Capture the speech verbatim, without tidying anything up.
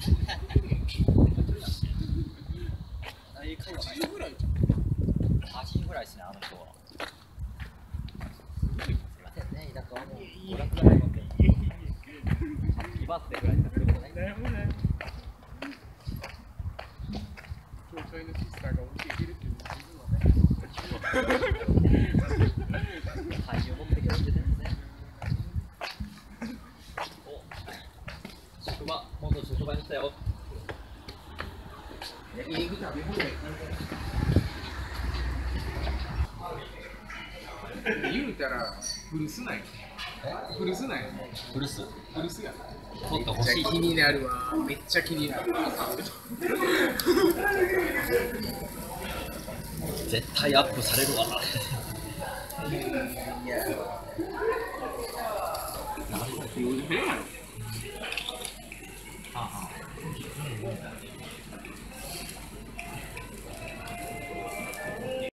はちじぐらいはちじぐらいですね、あの人は。すいませんね、田舎はもう娯楽がないので。ハッピーバースデーぐらいしかすることない。 悩むね。教会のシスターが教えてるっていうのは俳優目的で教えてるんですね。お、職場、元職場に来たよ。 焼肉食べ放題言うたら古巣ない古巣ない古巣古巣や取ってほしい。 めっちゃ気になるわめっちゃ気になるわ絶対アップされるわ。 いやなるほど。